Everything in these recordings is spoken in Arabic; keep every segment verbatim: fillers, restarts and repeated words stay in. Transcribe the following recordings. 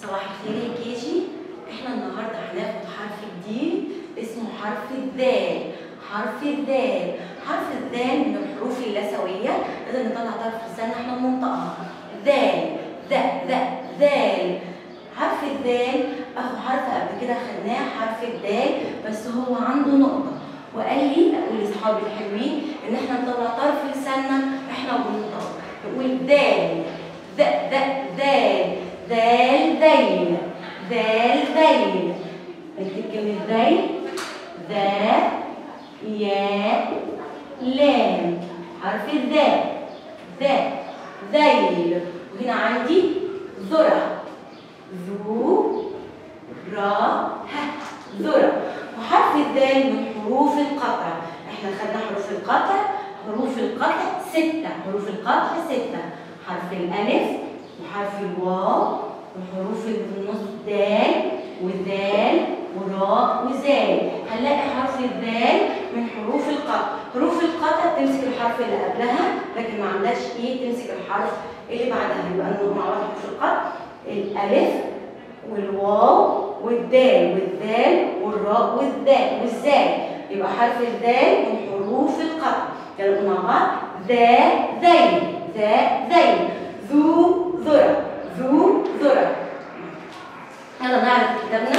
صباح الخير يا كيجي. احنا النهارده هناخد حرف جديد اسمه حرف الذال. حرف الذال حرف الذال من الحروف اللثويه، لازم نطلع طرف لساننا احنا بننطقها. ذال ذ ذ ذال. حرف الذال اخو حرف قبل كده خدناه حرف الدال، بس هو عنده نقطه وقال لي اقول لاصحابي الحلوين ان احنا نطلع طرف لساننا احنا بننطق، نقول ذال ذ ذ ذال ذال ذيل ذال ذيل. نكتب كلمة ذيل ذا ياء لام حرف الذال ذا ذيل. وهنا عندي ذرة ذو را ه ذرة. وحرف الذال من حروف القطع. احنا خدنا حروف القطع. حروف القطع ستة. حروف القطع ستة. حرف الألف وحرف الواو والحروف اللي في النص دال وذال وراء وزال. هنلاقي حرف الذال من حروف القطع. حروف القطع تمسك الحرف اللي قبلها لكن ما عندهاش ايه تمسك الحرف اللي بعدها. يبقى نقول مع بعض حروف القطع الألف والواو والدال والذال والراء والذال والزال. يبقى حرف الذال من حروف القطع. يلا نقول مع بعض ذا ذيل ذا ذيل ذو ذرة ذو ذرة. يلا نعرف كتابنا.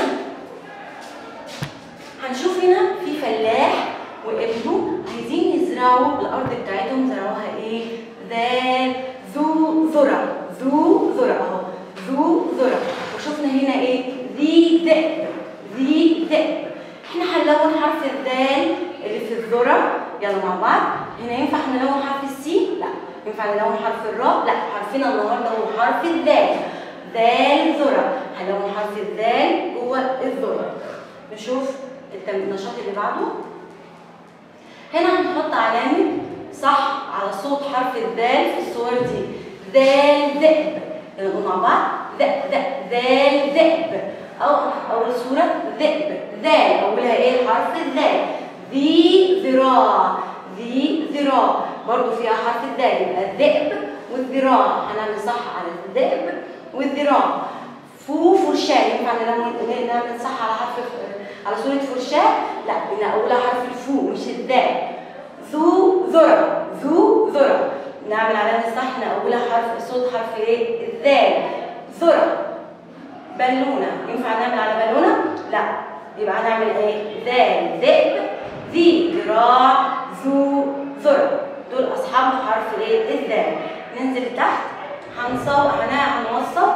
هنشوف هنا في فلاح وابنه عايزين يزرعوا الأرض بتاعتهم. زرعوها ايه؟ ذال ذو ذرة ذو ذرة اهو ذو ذرة. وشفنا هنا ايه؟ ذي ذئب ذي ذئب. احنا هنلون حرف الذال اللي في الذرة. يلا مع بعض. هنا ينفع نلون حرف السين؟ لا. ينفع نلون حرف الراء؟ لا. حرفنا النهارده هو حرف الذال. ذال ذرة. هنلون حرف الذال جوه الذرة. نشوف النشاط اللي بعده. هنا هنحط علامة صح على صوت حرف الذال في الصور دي. ذال ذئب. يلا نقول مع بعض ذ ذ ذال ذئب. أو أول صورة ذئب ذال أولها إيه؟ حرف الذال. ذي ذراع ذي ذراع برضه فيها حرف الذال. يبقى الذئب والذراع. هنعمل صح على الذئب والذراع. فو فرشاة. ينفع نعمل صح على حرف على صورة فرشاة؟ لا. هنا أولها حرف الفو مش الذال. ذو ذرة ذو ذرة. نعمل علامة صح هنا أولها حرف صوت حرف إيه؟ الذال. ذرة. بالونة. ينفع نعمل على بالونة؟ لا. يبقى هنعمل إيه؟ ذال ذئب ذي ذراع ذو ذرة. دول أصحاب حرف إيه؟ الذال. ننزل تحت. هنصو هنوصل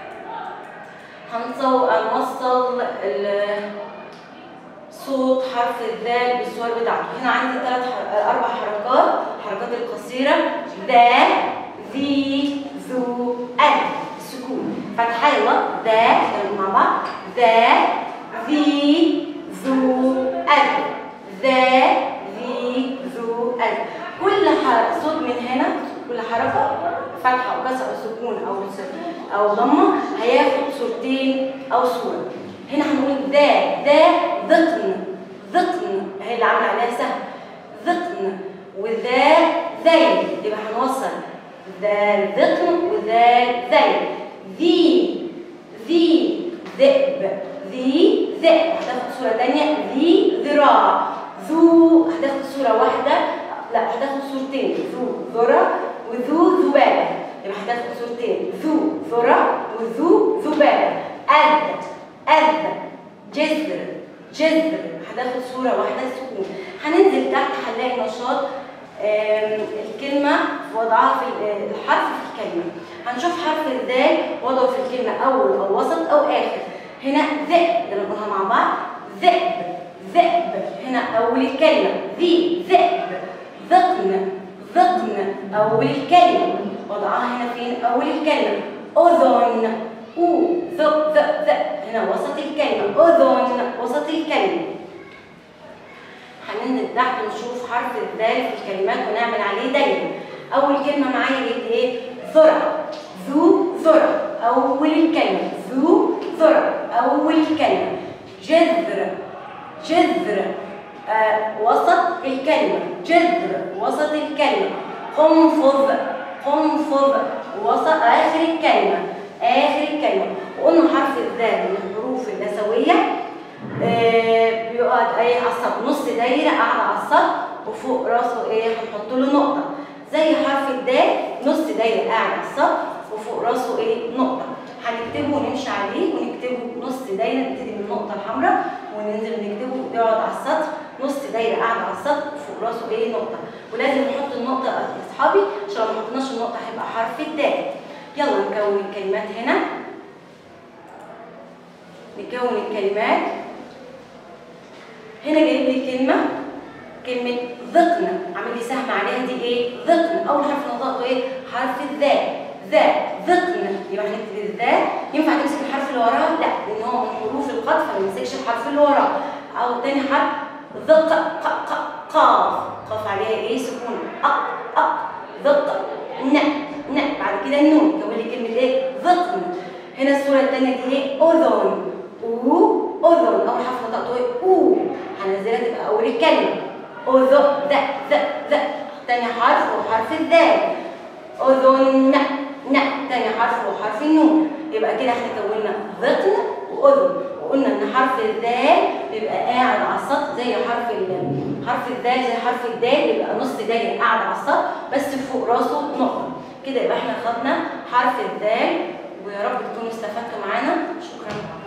هنصو هنوصل صوت حرف الذال بالصور بتاعته. هنا عندي ثلاث أربع حركات. الحركات القصيرة ذا ذي ذو أن السكون. فتحة يلا ذا مع بعض ذا ذي ذو أن ذا ذي ذو أن. كل صوت من هنا كل حركة فتحة أو كسر أو سكون أو أو ضمة هياخد صورتين أو صورة. هنا هنقول ذا ذا ذقن ذقن هي اللي عاملة عليها سهم ذقن. وذا ذيل يبقى هنوصل ذا ذقن وذا ذيل. ذي ذي ذئب ذي ذئب هتاخد صورة تانية. ذي ذراع ذو هتاخد صورة واحدة لا هتاخد صورتين. ذو ذرة وذو ذبابة. يبقى هتاخد صورتين ذو ذرة وذو ذبابة. أذ أذ جذر جذر هتاخد صورة واحدة سكون. هننزل تحت هنلاقي نشاط الكلمة في وضعها في الحرف في الكلمة. هنشوف حرف الذال وضعه في الكلمة أول أو وسط أو آخر. هنا ذئب يلا نقولها مع بعض ذئب ذئب. هنا أول الكلمة ذي ذئب. ذقن ذقن أول الكلمة. وضعها هنا فين؟ أول الكلمة. أذن أو ذ ذ ذ. هنا وسط الكلمة. أذن وسط الكلمة. هننزل تحت ونشوف حرف الذال في الكلمات ونعمل عليه دايرة. أول كلمة معايا إيه؟ ذرة ذو ذرة أول الكلمة. ذو ذرة أول الكلمة. جذر جذر آه وسط الكلمة. جذر وسط الكلمة. قنفذ قنفذ وسط آخر الكلمة. اخر الكلمه. وقلنا حرف الذال من الحروف اللثويه آه بيقعد ايه على السطر، نص دايره قاعده على السطر وفوق راسه ايه هنحط له نقطه، زي حرف الدال نص دايره قاعد على السطر وفوق راسه ايه نقطه. هنكتبه ونمشي عليه ونكتبه نص دايره، نبتدي من النقطه الحمراء وننزل نكتبه يقعد على السطر نص دايره قاعده على السطر وفوق راسه ايه نقطه. ولازم نحط النقطه يا اصحابي عشان لو ما حطيناش النقطه هيبقى حرف الدال. يلا نكون الكلمات هنا. نكون الكلمات هنا. جايب لي كلمه كلمه ذقن، عامل لي سهم عليها دي ايه؟ ذقن. اول حرف نطقته ايه؟ حرف الذال. ذا ذقن. يبقى هنكتب الذال. ينفع تمسك الحرف اللي وراه؟ لا، لان هو من حروف القطع فما نمسكش الحرف اللي وراه. او تاني حرف ذق ق ق قاف، قاف عليها ايه؟ سكون. اق اق ذق ن ن. بعد كده النون. كون لي كلمه ايه؟ ذقن. هنا الصوره الثانيه دي ايه؟ اذن. او اذن. اول حرف نطقته ايه؟ او. هنزلها تبقى اول الكلمه. اذن ذ ذ ذ. تاني حرف هو حرف الذال. اذن ن. تاني حرف هو حرف النون. يبقى كده احنا كونا ذقن واذن. وقلنا ان حرف الذال بيبقى قاعد على السطر زي حرف ال حرف الذال زي حرف الدال، يبقى نص دايره قاعد على السطر بس فوق راسه نقطه. كده يبقى احنا خدنا حرف الذال، ويا رب تكونوا استفدتوا معانا. شكرا.